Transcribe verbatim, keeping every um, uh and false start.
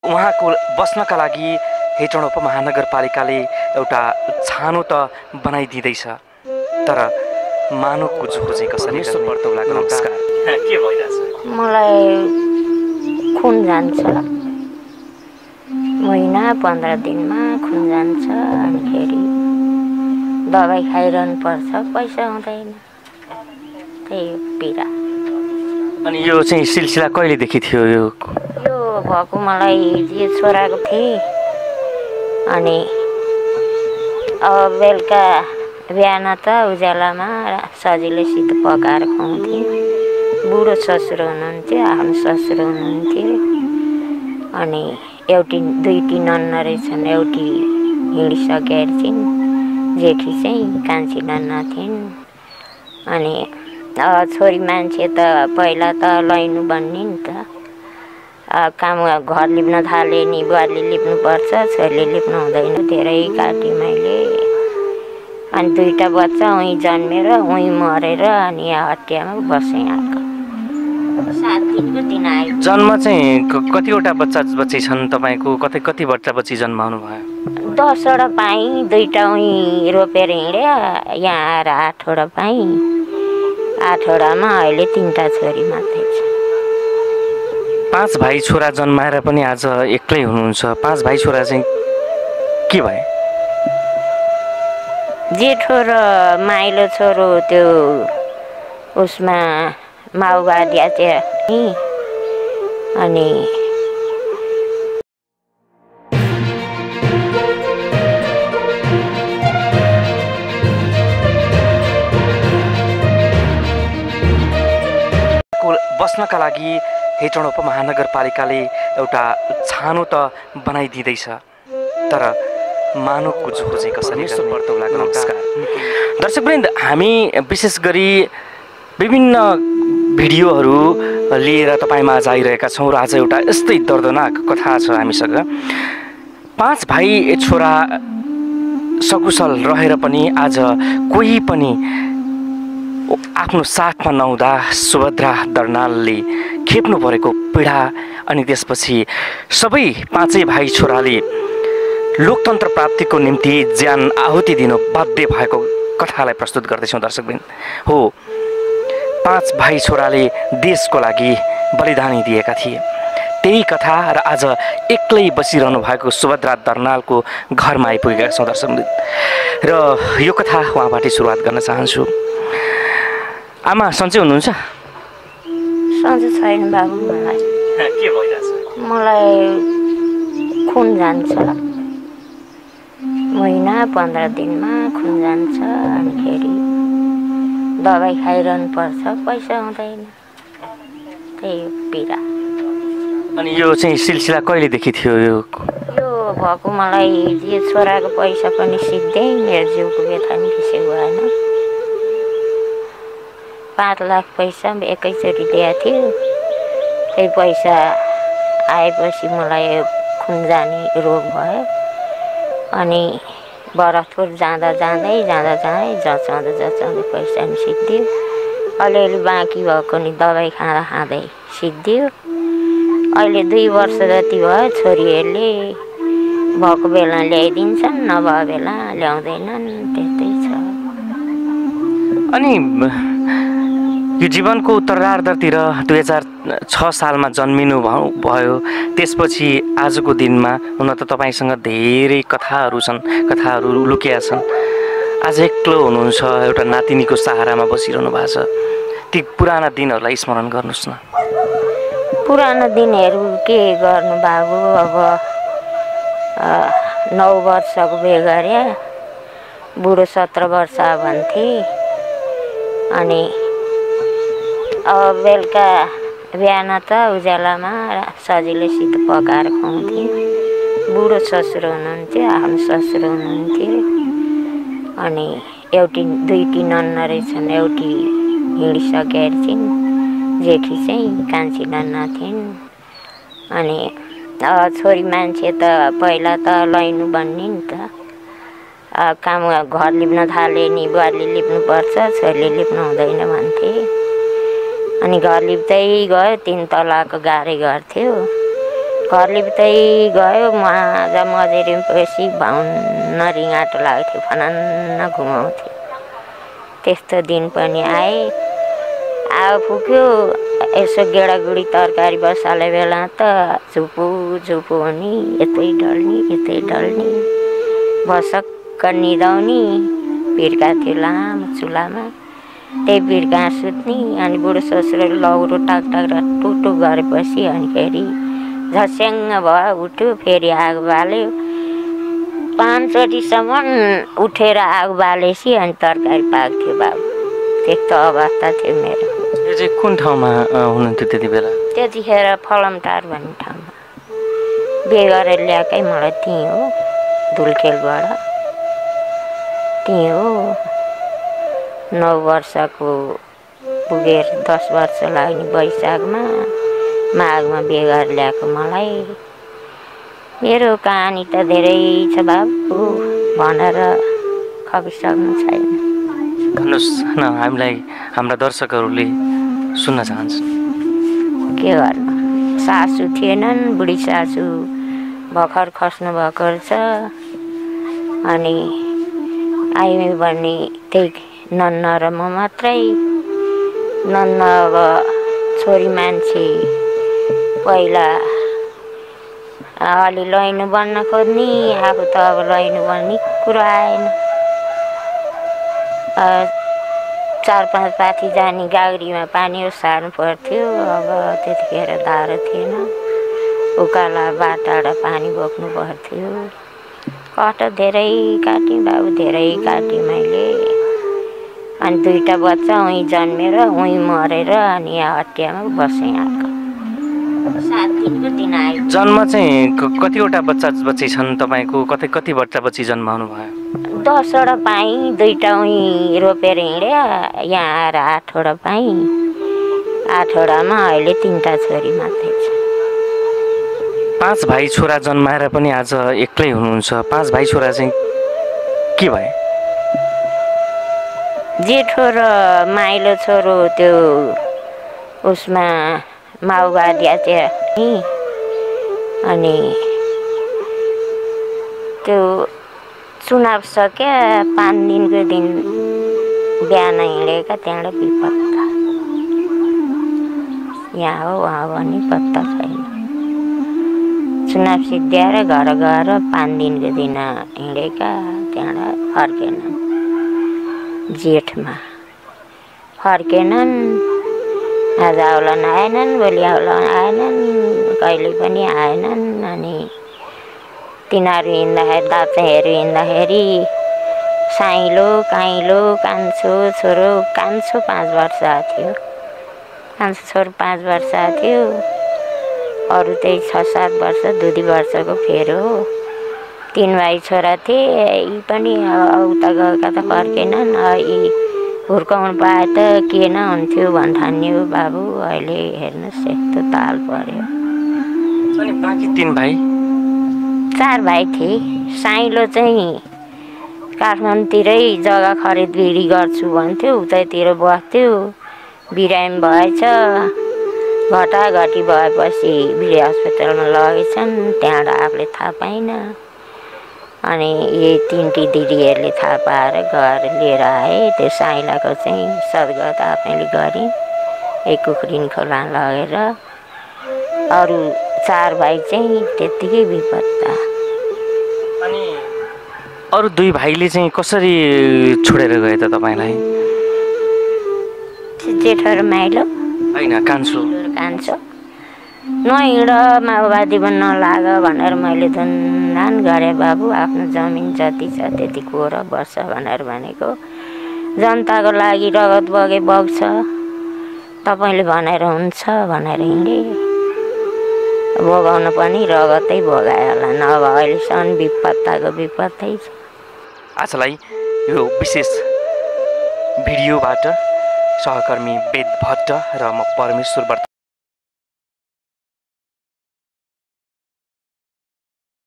उहाँको बस्नका लागि हेटौँडा उपमहानगरपालिकाले एउटा छानो त बनाइदिँदैछ, तर मानवको जोखो चाहिँ कसरी पर्तौलाको नमस्कार के भइरहेछ? मलाई खुन जान्छ, महिना पन्ध्र दिनमा खुन जान्छ, अनि फेरि दबाई खाइरहनु पर्छ, पैसा हुँदैन, त्यही पीडा। अनि यो चाहिँ सिलसिला कहिलेदेखि थियो? यो यो भएको मलाई जे छोराको थिएँ, अनि अब बेलुका बिहान त उज्यालोमा सजिलैसित पकाएर खुवाउँथेँ। बुढो ससुरो हुनुहुन्थ्यो, आफ्नो ससुरो हुनुहुन्थ्यो, अनि एउटी दुईटी नन्न रहेछन्, एउटी हिँडिसकेर छिन्, जेठी चाहिँ कान्छी नन्न थिइन्। अनि छोरी मान्छे त पहिला त लैनु भन्ने नि त, काम घर लिप्न थाले नि बुहारीले लिप्नुपर्छ, छोरीले लिप्नु हुँदैन, धेरै काटेँ मैले। अनि दुईवटा बच्चा उहीँ जन्मेर उहीँ मरेर अनि यहाँ हटियामा बसेँ। आएको सात दिनको दिन आयो। जन्म चाहिँ कतिवटा बच्चा बच्ची छन् तपाईँको? कतै कति बच्चा बच्ची जन्माउनु भयो? दसवटा पाएँ, दुईवटा उहीँ रोपेर हिँड्या, यहाँ आएर आठवटा पाएँ। आठवटामा अहिले तिनवटा छोरी मात्रै छ। पाँच भाइ छोरा जन्माएर पनि आज एक्लै हुनुहुन्छ। पाँच भाइ छोरा चाहिँ के भए? जेठो र माइलो छोरो त्यो उसमा माओवादी थियो, अनि बस्नका लागि हेटौँडा उपमहानगरपालिकाले एउटा छानो त बनाइदिँदैछ, तर मानवको जोखो चाहिँ कसरी पर्तौलाको नमस्कार। दर्शकवृन्द, हामी विशेष गरी विभिन्न भिडियोहरू लिएर तपाईँमा आज आइरहेका छौँ र आज एउटा यस्तै दर्दनाक कथा छ हामीसँग। पाँच भाइ छोरा सकुशल रहेर पनि आज कोही पनि आफ्नो साथमा नहुँदा सुभद्रा दर्नालले खेप्नु परेको पीडा, अनि त्यसपछि सबै पाँचै भाइ छोराले लोकतन्त्र प्राप्तिको निम्ति ज्यान आहुति दिनु बाध्य भएको कथालाई प्रस्तुत गर्दैछौँ दर्शकवृन्द। हो, पाँच भाइ छोराले देशको लागि बलिदानी दिएका थिए, त्यही कथा र आज एक्लै बसिरहनु भएको सुभद्रा दर्नालको घरमा आइपुगेका छौँ दर्शकवृन्द, र यो कथा उहाँबाटै सुरुवात गर्न चाहन्छु। आमा सन्चै हुनुहुन्छ? सन्चै छैन बाबु। मलाई के भइरहेछ? मलाई खुन जान्छ, महिना पन्ध्र दिनमा खुन जान्छ, अनि फेरि दबाई खाइरहनु पर्छ, पैसा हुँदैन, त्यही पीडा। अनि यो चाहिँ सिलसिला कहिलेदेखि थियो? यो यो भएको मलाई जे छोराको पैसा पनि सिद्धै, मेरो जिउको व्यथा नि त्यसै भएन। पाँच लाख पैसा एकैचोटि दिएको थियो, त्यही पैसा आएपछि मलाई खुन जाने रोग भयो। अनि भरतपुर जाँदा जाँदै जाँदा जाँदै जचाउँदा जचाउँदै पैसा नि सिद्धियो, अलिअलि बाँकी भएको नि दबाई खाँदा खाँदै सिद्धियो। अहिले दुई वर्ष जति भयो, छोरीहरूले भएको बेला ल्याइदिन्छन्, नभए बेला ल्याउँदैनन्, त्यस्तै छ। अनि यो जीवनको उत्तरार्धतिर दुई हजार छ सालमा जन्मिनु भयो, त्यसपछि आजको दिनमा हुन त तपाईँसँग धेरै कथाहरू छन्, कथाहरू लुकिया छन्। आज एक्लो हुनुहुन्छ, एउटा नातिनीको सहारामा बसिरहनु भएको छ। ती पुराना दिनहरूलाई स्मरण गर्नुहोस् न। पुरानो दिनहरू के गर्नु बाबु, अब नौ वर्षको बिहे गरे, बुढो सत्र वर्ष भन्थे, अनि अब बेलुका बिहान त उज्यालोमा सजिलैसित पकाएर खुवाउँथेँ। बुढो ससुरो हुनुहुन्थ्यो, आफ्नो ससुरो हुनुहुन्थ्यो, अनि एउटी दुईटी नन्न रहेछन्, एउटी हिँडिसकेर छिन्, जेठी चाहिँ कान्छी नन्न थिइन्। अनि छोरी मान्छे त पहिला त लैनु भन्ने नि त, काम घर लिप्न थाले नि बुहारीले लिप्नुपर्छ, छोरीले लिप्नु हुँदैन भन्थे। अनि घर लिप्दै गयो, तिन तलाको गाह्रै घर थियो, घरले पतै गयो म आज मजेरीपछि भाउन्न रिङाटो लाग्थ्यो फनान्न घुमाउँथ्यो त्यस्तो दिन पनि आए आगो फुक्यो यसो गेडागुडी तरकारी बसाले बेला त झुपु झुपु हुने यतै डल्ने यतै डल्ने भसक्क निदाउने भिर्का थियो लामो चुलामा त्यही भिर्का सुत्ने अनि बुढो ससुराले लौरो टाक टाक टुटु गरेपछि अनि फेरि झस्याङ्ग भयो उठ्यो फेरि आगो बाल्यो पाँचचोटिसम्म उठेर आगो बालेपछि अनि तरकारी पाक्थ्यो बाबु त्यस्तो अवस्था थियो मेरो। यो चाहिँ कुन ठाउँमा हुनुहुन्थ्यो त्यति बेला? त्यतिखेर फलमटार भन्ने ठाउँमा बिहे गरेर ल्याएकै मलाई त्यहीँ हो धुलखेलबाट त्यहीँ हो नौ वर्षको पुगेर दस वर्ष लाग्ने वैशाखमा माघमा बिहे गरेर ल्याएको मलाई। मेरो कहानी त धेरै छ बाबु भनेर खपिसक्नु छैन। भन्नुहोस् न हामीलाई हाम्रा दर्शकहरूले सुन्न चाहन्छन्। के गर्नु सासू थिएनन् बुढी सासू भर्खर खस्नु भएको रहेछ अनि आइमी भन्ने त्यही नन्न र म मात्रै नन्न अब छोरी मान्छे पहिला अलि लैनु बन्न खोज्ने आफू त अब लैनु बन्ने कुरो आएन चार पाँच पाथी जाने गाग्रीमा पानी सार्नु पर्थ्यो अब त्यतिखेर धारो थिएन उकाला बाटाबाट पानी बोक्नु पर्थ्यो कट धेरै काटेँ बाबु धेरै काटेँ मैले अनि दुईवटा बच्चा उहीँ जन्मेर उहीँ मरेर अनि यहाँ हटियामा बसेँ आएको सात दिनको दिन आयो। जन्म चाहिँ कतिवटा बच्चा बच्ची छन् तपाईँको? कति कति बच्चा बच्ची जन्माउनु भयो? दसवटा पाएँ दुईवटा उहीँ रोपेर हिँड्या यहाँ आएर आठवटा पाएँ आठवटामा अहिले तिनवटा छोरी मात्रै छ। पाँच भाइ छोरा जन्माएर पनि आज एक्लै हुनुहुन्छ। पाँच भाइ छोरा चाहिँ के भए? जेठो र माइलो छोरो त्यो उसमा माओवादी थियो अनि त्यो चुनाव सक्या पाँच दिनको दिन बिहान हिँडेका त्यहाँबाट बेपत्ता यहाँ हो वहाँ भने पत्ता छैन। चुनाव सिद्ध्याएर घर गएर पाँच दिनको दिन हिँडेका त्यहाँबाट फर्केनन् जेठमा फर्केनन् आज आउलन आएनन् भोलि आउलन आएनन् कहिले पनि आएनन् अनि तिनीहरू हिँड्दाखेरि दाप्नेहरू हिँड्दाखेरि साइलो काइलो कान्छो छोरो कान्छो पाँच वर्ष थियो कान्छो छोरो पाँच वर्ष थियो अरू त्यही छ सात वर्ष दुई दुई वर्षको फेरो हो। तीन भाइ छोरा थिए यी पनि उता गएका त फर्केनन् यी हुर्काउनु पाए त के न हुन्थ्यो भन्ठान्यो बाबु अहिले हेर्नुहोस् यस्तो ताल पर्यो। अनि बाँकी तीन भाइ चार भाइ थिए साइलो चाहिँ काठमाडौँतिरै जग्गा खरिदबिडी गर्छु भन्थ्यो उतैतिर बस्थ्यो बिरामी भएछ घटाघटी भएपछि बिरे अस्पतालमा लगेछन् त्यहाँबाट आफूले थाहा पाइन अनि यही तिनटी दिदीहरूले थाहा पाएर गएर लिएर आए त्यो साइलाको चाहिँ सद्गत आफैले गरेँ एक कुखुरिन खोला लगेर अरू चार भाइ चाहिँ त्यत्तिकै बेपत्ता। अनि अरू दुई भाइले चाहिँ कसरी छोडेर गए त तपाईँलाई? जेठो र माइलो होइन कान्छो कान्छो नहिँड माओवादी पनि नलाग भनेर मैले धुनधान गरेँ बाबु आफ्नो जमिन जति छ त्यति कोर बस्छ भनेर भनेको जनताको लागि रगत बगे बग्छ तपाईँले भनेर हुन्छ भनेर हिँडेँ भोगाउन पनि रगतै भोगायो होला नभए अहिलेसम्म विपत्ताको विपत्तै छ। आजलाई यो विशेष भिडियोबाट सहकर्मी वेद भट्ट र म परमेश्वर